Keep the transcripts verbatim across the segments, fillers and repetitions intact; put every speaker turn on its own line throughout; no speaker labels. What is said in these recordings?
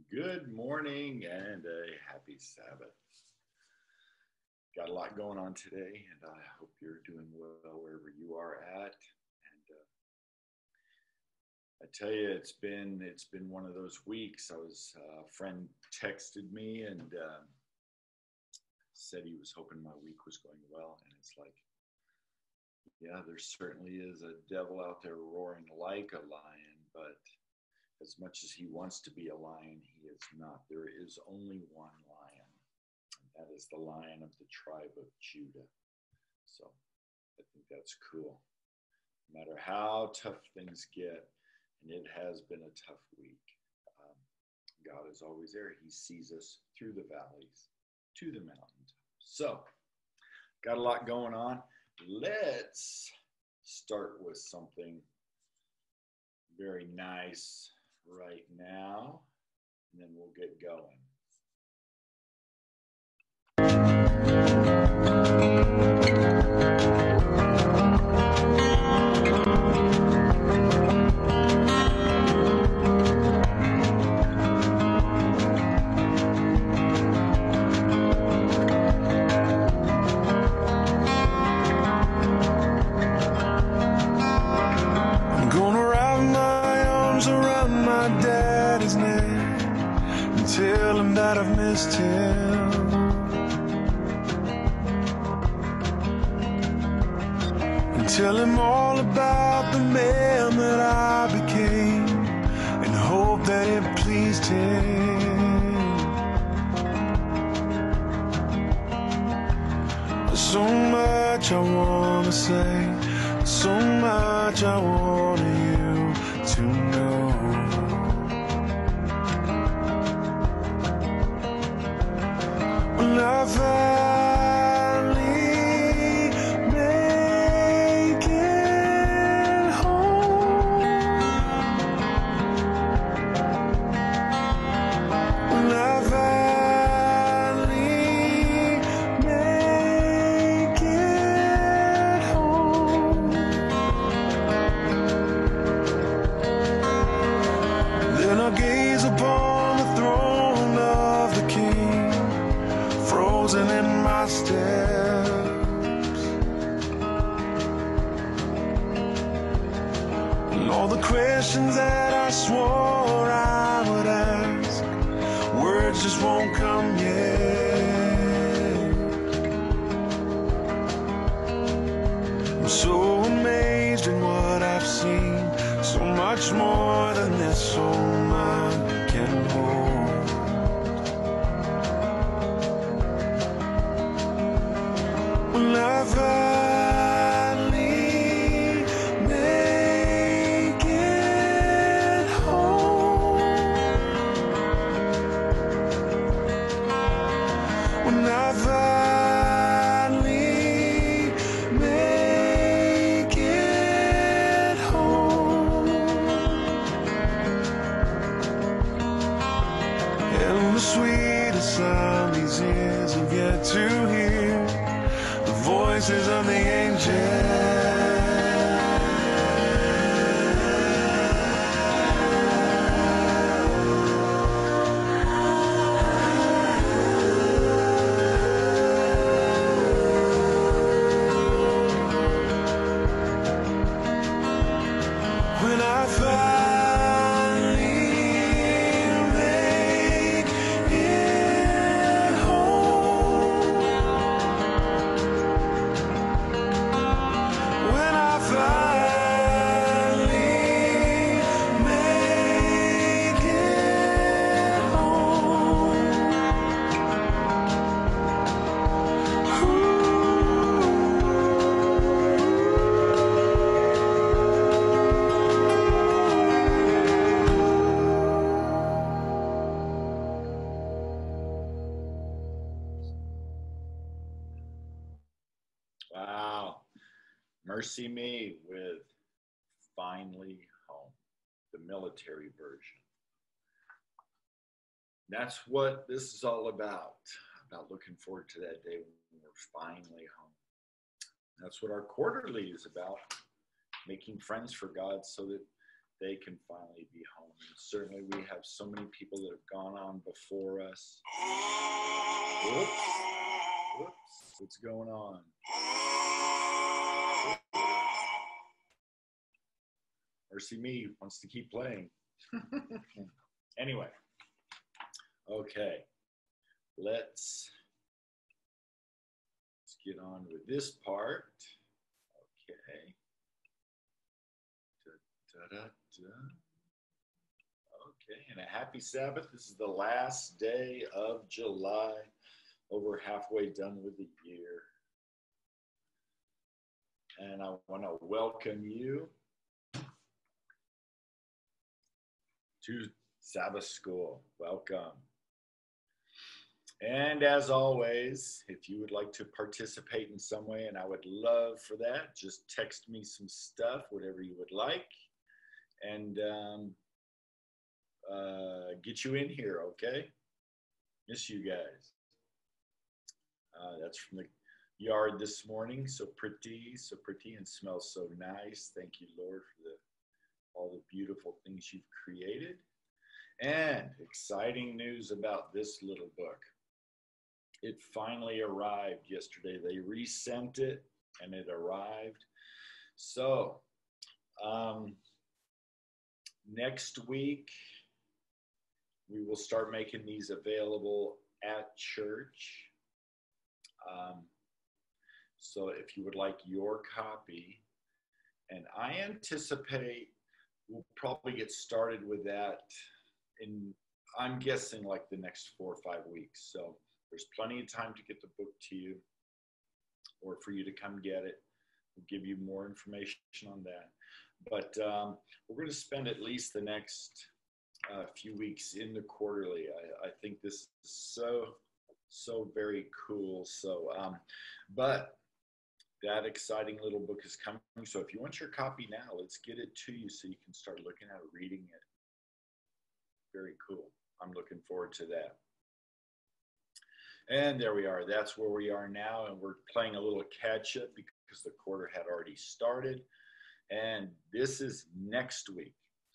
Good morning and a happy Sabbath. Got a lot going on today, and I hope you're doing well wherever you are at. And uh, I tell you, it's been it's been one of those weeks. I was uh, a friend texted me and uh, said he was hoping my week was going well, and it's like, yeah, there certainly is a devil out there roaring like a lion, but as much as he wants to be a lion, he is not. There is only one lion, and that is the Lion of the tribe of Judah. So I think that's cool. No matter how tough things get, and it has been a tough week, um, God is always there. He sees us through the valleys to the mountaintops. So, got a lot going on. Let's start with something very nice right now, and then we'll get going.
I'm gonna wrap my arms around my daddy's neck and tell him that I've missed him. And tell him all about the man that I became and hope that it pleased him. There's so much I wanna say, so much I want you to know. When I finally make it home, when I finally make it home, then I'll gaze upon the throne of the King, frozen in my steps, and all the questions that I swore I would ask, words just won't come yet. I'm so amazed in what I've seen, so much more than this soul mind can hold. When I finally make it home, when I finally make it home, and the sweetest sound these ears have yet to hear, the voices of the angels. When I finally make it home, when I finally make it home,
Wow. Mercy Me with Finally Home, the military version. That's what this is all about, about looking forward to that day when we're finally home. That's what our quarterly is about, making friends for God so that they can finally be home. And certainly we have so many people that have gone on before us. Whoops. Whoops. What's going on? Mercy Me wants to keep playing. Anyway. Okay. Let's, let's get on with this part. Okay. Da, da, da, da. Okay, and a happy Sabbath. This is the last day of July. Over halfway done with the year. And I want to welcome you to Sabbath School. Welcome. And as always, if you would like to participate in some way, and I would love for that, just text me some stuff, whatever you would like, and um, uh, get you in here, okay? Miss you guys. Uh, that's from the yard this morning. So pretty, so pretty, and smells so nice. Thank you, Lord, for the, all the beautiful things you've created. And exciting news about this little book. It finally arrived yesterday. They resent it, and it arrived. So um, next week, we will start making these available at church. Um, so if you would like your copy, and I anticipate we'll probably get started with that in, I'm guessing, like the next four or five weeks. So there's plenty of time to get the book to you, or for you to come get it. We'll give you more information on that. But um, we're going to spend at least the next uh, few weeks in the quarterly. I, I think this is so, so very cool. So, um, but that exciting little book is coming. So if you want your copy now, let's get it to you so you can start looking at it, reading it. Very cool. I'm looking forward to that. And there we are. That's where we are now. And we're playing a little catch up because the quarter had already started. And this is next week.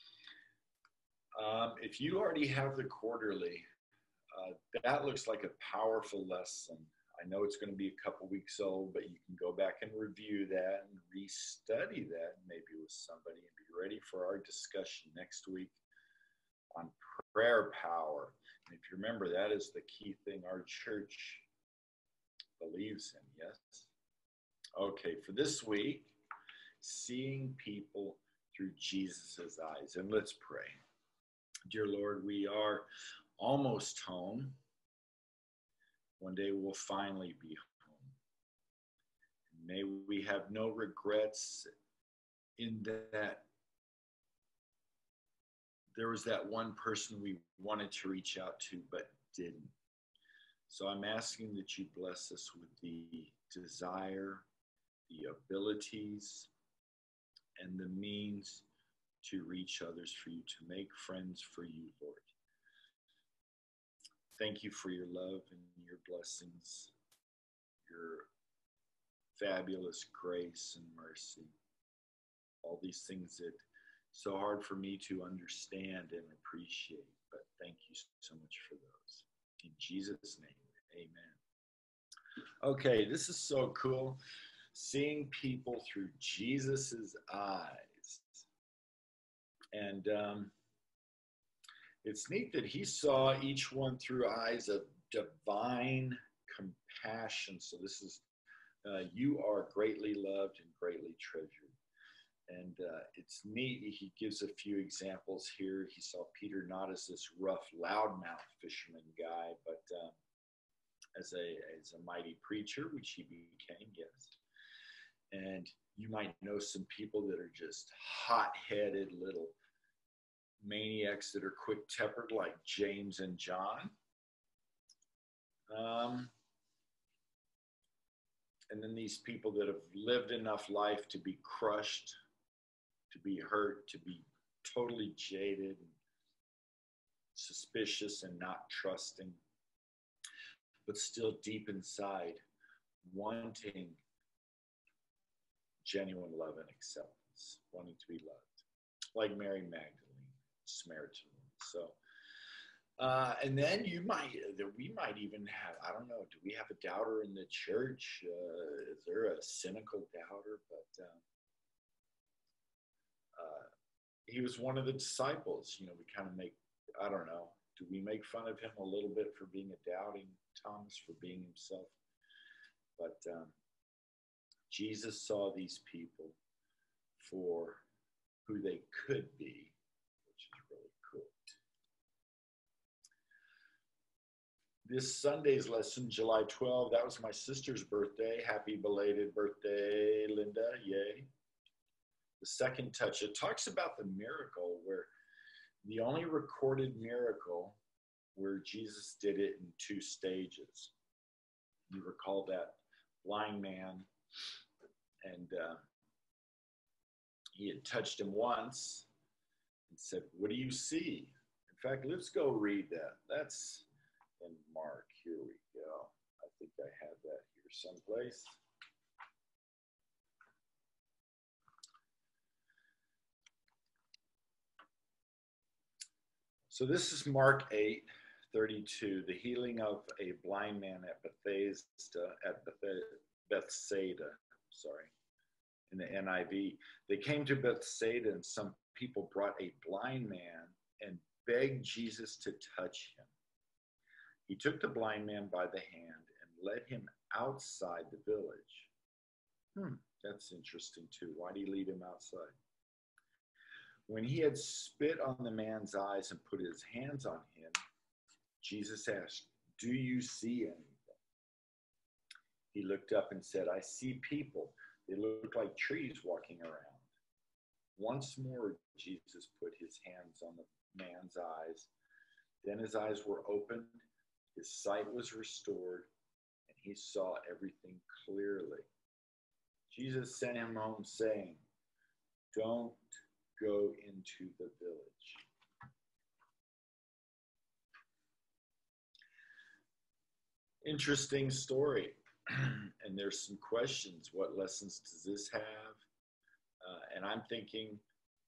Um, if you already have the quarterly, uh, that looks like a powerful lesson. I know it's going to be a couple weeks old, but you can go back and review that and restudy that maybe with somebody and be ready for our discussion next week on prayer power. And if you remember, that is the key thing our church believes in, yes? Okay, for this week, seeing people through Jesus's eyes. And let's pray. Dear Lord, we are almost home. One day we'll finally be home. May we have no regrets in that there was that one person we wanted to reach out to but didn't. So I'm asking that you bless us with the desire, the abilities, and the means to reach others for you, to make friends for you, Lord. Thank you for your love and your blessings, your fabulous grace and mercy. All these things that so hard for me to understand and appreciate, but thank you so much for those. In Jesus' name, amen. Okay, this is so cool. Seeing people through Jesus's eyes. And um, it's neat that he saw each one through eyes of divine compassion. So this is, uh, you are greatly loved and greatly treasured. And uh, it's neat. He gives a few examples here. He saw Peter not as this rough, loudmouth fisherman guy, but um, as a as a mighty preacher, which he became, yes. And you might know some people that are just hot-headed little maniacs that are quick-tempered, like James and John. Um, and then these people that have lived enough life to be crushed, to be hurt, to be totally jaded, and suspicious and not trusting, but still deep inside wanting genuine love and acceptance, wanting to be loved. like Mary Magdalene, Samaritan. So, uh, and then you might, we might even have, I don't know, do we have a doubter in the church? Uh, is there a cynical doubter? But um, uh, he was one of the disciples. You know, we kind of make, I don't know, do we make fun of him a little bit for being a doubting Thomas, for being himself? But um, Jesus saw these people for who they could be, which is really cool. This Sunday's lesson, July twelfth, that was my sister's birthday. Happy belated birthday, Linda. Yay. The second touch, it talks about the miracle where the only recorded miracle where Jesus did it in two stages. You recall that blind man, and uh, he had touched him once and said, "What do you see?" In fact, let's go read that. That's in Mark. Here we go. I think I have that here someplace. So this is Mark eight thirty-two, the healing of a blind man at Bethesda, at Bethsaida, sorry, in the N I V. They came to Bethsaida, and some people brought a blind man and begged Jesus to touch him. He took the blind man by the hand and led him outside the village. Hmm, that's interesting too. Why did he lead him outside? When he had spit on the man's eyes and put his hands on him, Jesus asked, "Do you see anything?" He looked up and said, "I see people. They look like trees walking around." Once more, Jesus put his hands on the man's eyes. Then his eyes were opened, his sight was restored, and he saw everything clearly. Jesus sent him home saying, "Don't go into the village." Interesting story. And there's some questions. What lessons does this have? Uh, and I'm thinking,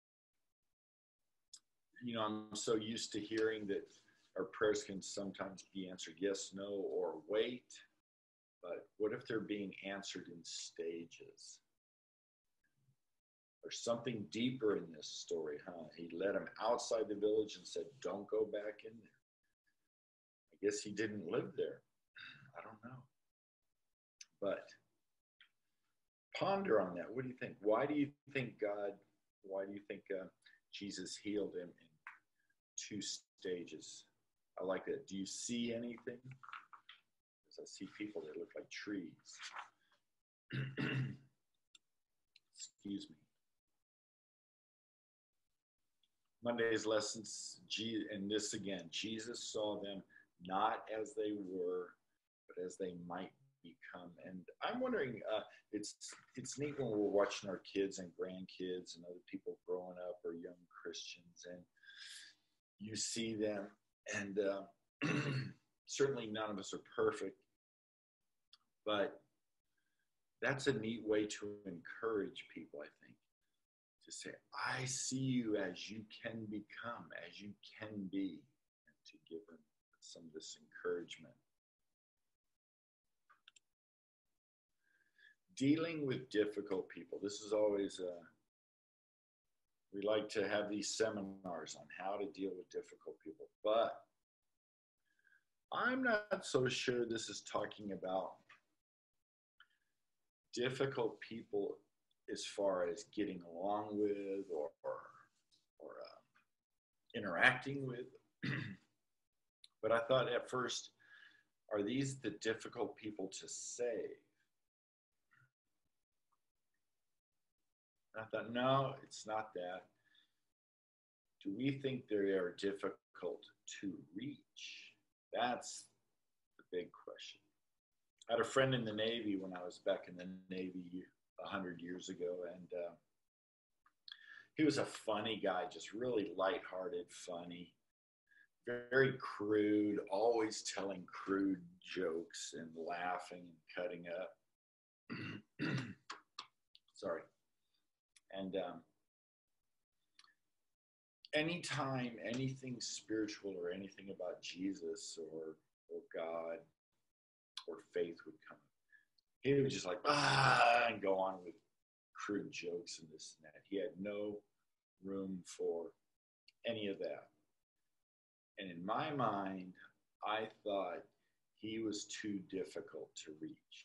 you know, I'm so used to hearing that our prayers can sometimes be answered yes, no, or wait. But what if they're being answered in stages? There's something deeper in this story, huh? He led him outside the village and said, "Don't go back in there." I guess he didn't live there. I don't know. But ponder on that. What do you think? Why do you think God, why do you think uh, Jesus healed him in two stages? I like that. Do you see anything? Because I see people that look like trees. Excuse me. Monday's lessons, and this again, Jesus saw them not as they were, but as they might become. And I'm wondering, uh, it's it's neat when we're watching our kids and grandkids and other people growing up or young Christians, and you see them, and uh, certainly none of us are perfect, but that's a neat way to encourage people, I think. To say, "I see you as you can become, as you can be," and to give them some of this encouragement. Dealing with difficult people. This is always, uh, we like to have these seminars on how to deal with difficult people, but I'm not so sure this is talking about difficult people as far as getting along with or, or, or uh, interacting with. But I thought at first, are these the difficult people to save? I thought, no, it's not that. Do we think they are difficult to reach? That's the big question. I had a friend in the Navy when I was back in the Navy a hundred years ago, and uh, he was a funny guy, just really lighthearted, funny, very crude, always telling crude jokes and laughing and cutting up. Sorry. And um, anytime anything spiritual or anything about Jesus or or God or faith would come, he would just like ah and go on with crude jokes and this and that. He had no room for any of that. And in my mind, I thought he was too difficult to reach.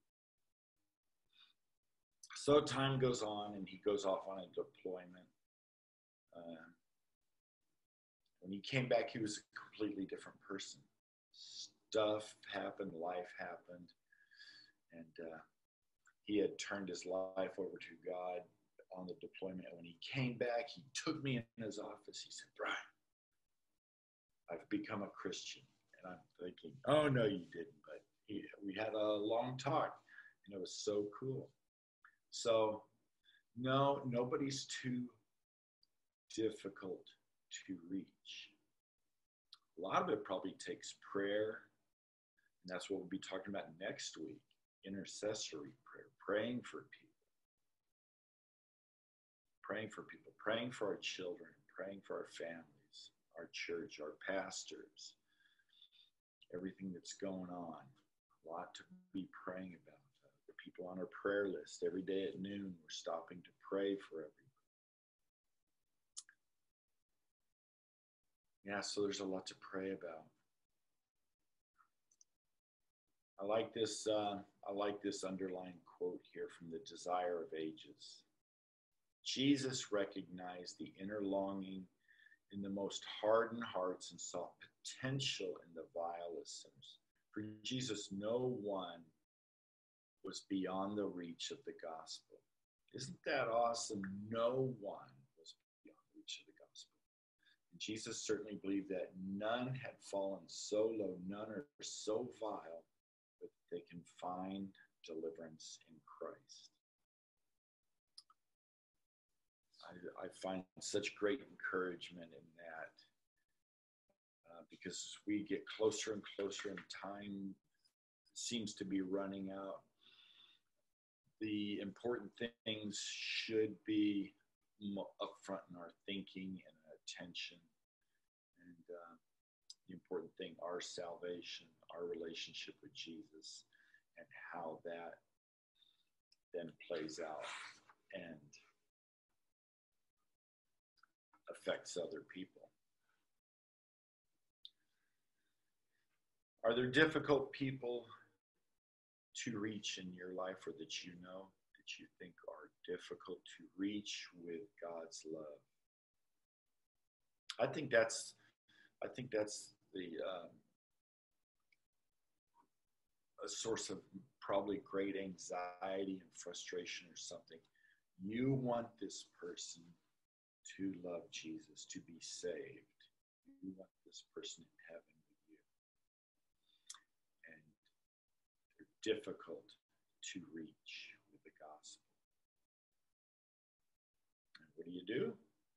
So time goes on and he goes off on a deployment. Uh, when he came back, he was a completely different person. Stuff happened, life happened, and uh, he had turned his life over to God on the deployment. And when he came back, he took me in his office. He said, "Brian, I've become a Christian." And I'm thinking, oh, no, you didn't. But he, we had a long talk, and it was so cool. So, no, nobody's too difficult to reach. A lot of it probably takes prayer, and that's what we'll be talking about next week, intercessory prayer, praying for people, praying for people, praying for our children, praying for our families, our church, our pastors, everything that's going on. A lot to be praying about. Uh, the people on our prayer list, every day at noon, we're stopping to pray for everybody. Yeah, so there's a lot to pray about. I like this. Uh, I like this underlined quote here from the Desire of Ages. Jesus recognized the inner longing in the most hardened hearts and saw potential in the vilest sinners. For Jesus, no one was beyond the reach of the gospel. Isn't that awesome? No one was beyond the reach of the gospel. And Jesus certainly believed that none had fallen so low, none are so vile, that they can find deliverance in Christ. I, I find such great encouragement in that uh, because as we get closer and closer and time seems to be running out, the important things should be up front in our thinking and attention. And uh, the important thing, our salvation, our relationship with Jesus, and how that then plays out and affects other people. Are there difficult people to reach in your life, or that you know that you think are difficult to reach with God's love? I think that's I think that's the um, a source of probably great anxiety and frustration or something. You want this person to love Jesus, to be saved. You want this person in heaven with you. And they're difficult to reach with the gospel. And what do you do?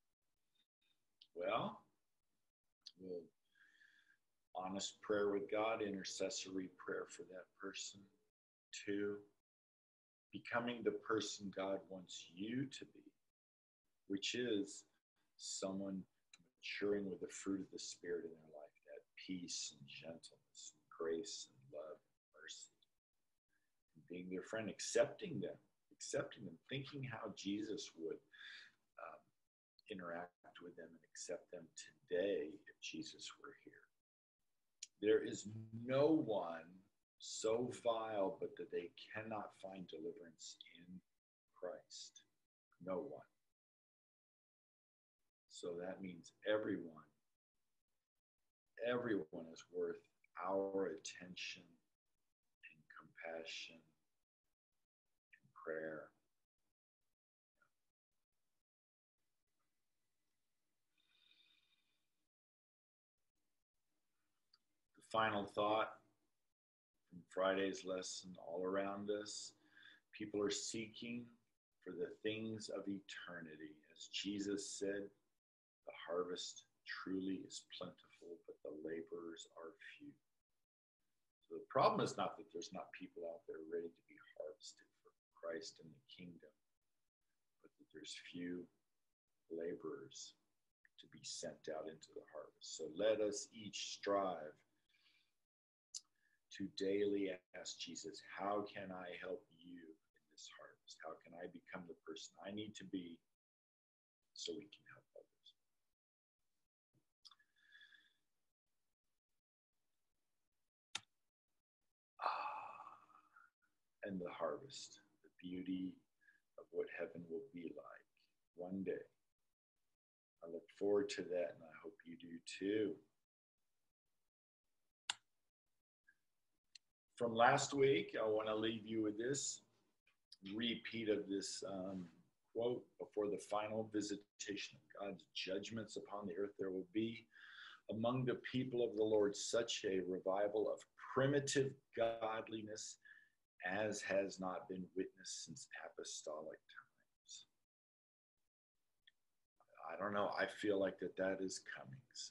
Well, we'll honest prayer with God, intercessory prayer for that person. Two, becoming the person God wants you to be, which is someone maturing with the fruit of the Spirit in their life, that peace and gentleness and grace and love and mercy. And being their friend, accepting them, accepting them, thinking how Jesus would um, interact with them and accept them today if Jesus were here. There is no one so vile but that they cannot find deliverance in Christ. No one. So that means everyone, everyone is worth our attention and compassion and prayer. Final thought from Friday's lesson, all around us, people are seeking for the things of eternity. As Jesus said, the harvest truly is plentiful, but the laborers are few. So the problem is not that there's not people out there ready to be harvested for Christ and the kingdom, but that there's few laborers. to be sent out into the harvest. So let us each strive to daily ask Jesus, how can I help you in this harvest? How can I become the person I need to be so we can help others? Ah, and the harvest, the beauty of what heaven will be like one day. I look forward to that, and I hope you do too. From last week, I want to leave you with this repeat of this um, quote: before the final visitation of God's judgments upon the earth, there will be among the people of the Lord such a revival of primitive godliness as has not been witnessed since apostolic times. I don't know. I feel like that that is coming. So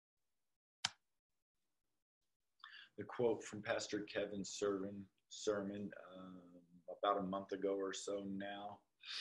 the quote from Pastor Kevin's sermon, sermon um, about a month ago or so now.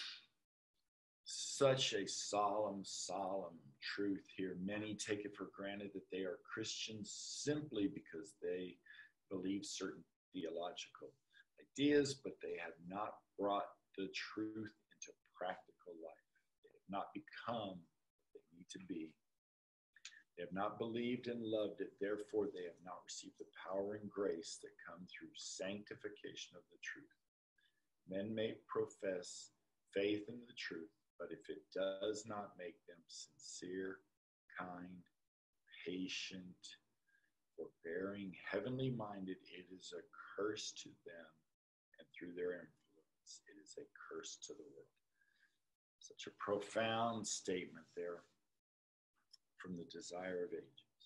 Such a solemn, solemn truth here. Many take it for granted that they are Christians simply because they believe certain theological ideas, but they have not brought the truth into practical life. They have not become what they need to be. They have not believed and loved it. Therefore, they have not received the power and grace that come through sanctification of the truth. Men may profess faith in the truth, but if it does not make them sincere, kind, patient, forbearing, heavenly minded, it is a curse to them, and through their influence, it is a curse to the world. Such a profound statement there from the Desire of Ages.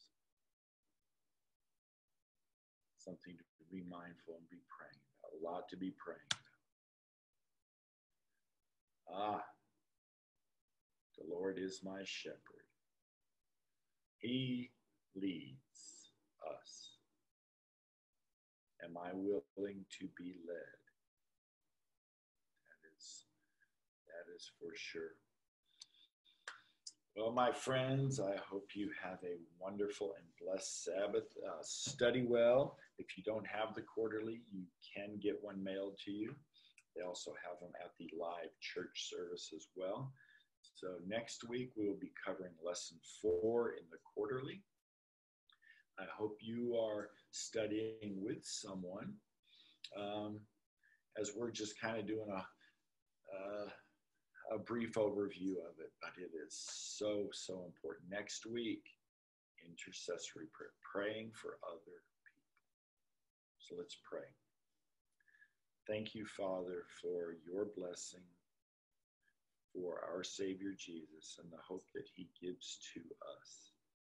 Something to be mindful and be praying about, a lot to be praying about. Ah, the Lord is my shepherd. He leads us. Am I willing to be led? That is, that is for sure. Well, my friends, I hope you have a wonderful and blessed Sabbath. Uh, study well. If you don't have the quarterly, you can get one mailed to you. They also have them at the live church service as well. So next week, we will be covering lesson four in the quarterly. I hope you are studying with someone, um, as we're just kind of doing a, uh, a brief overview of it, but it is so, so important. Next week, intercessory prayer, praying for other people. So let's pray. Thank you, Father, for your blessing, for our Savior Jesus and the hope that he gives to us.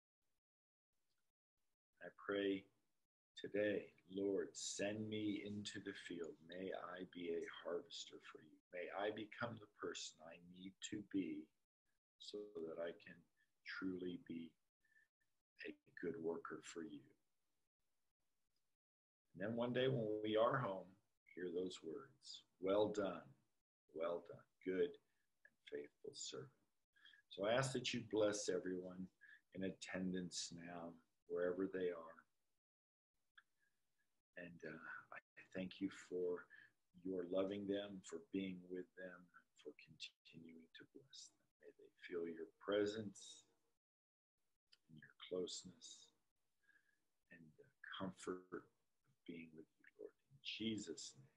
I pray today, Lord, send me into the field. May I be a harvester for you. May I become the person I need to be so that I can truly be a good worker for you. And then one day when we are home, hear those words, well done, well done, good and faithful servant. So I ask that you bless everyone in attendance now, wherever they are. And uh, I thank you for your loving them, for being with them, for continuing to bless them. May they feel your presence and your closeness and the comfort of being with you, Lord. In Jesus' name.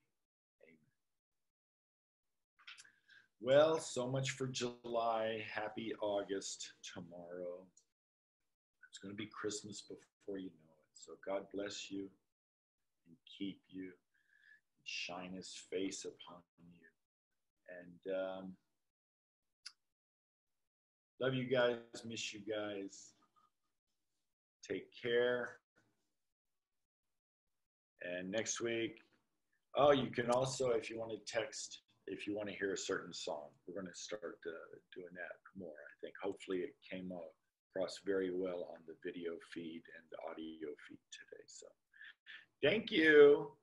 Well, so much for July. Happy August tomorrow. It's going to be Christmas before you know it. So God bless you and keep you and shine his face upon you. And um, love you guys. Miss you guys. Take care. And next week, oh, you can also, if you want to text, if you want to hear a certain song, we're going to start uh, doing that more. I think hopefully it came across very well on the video feed and the audio feed today. So thank you.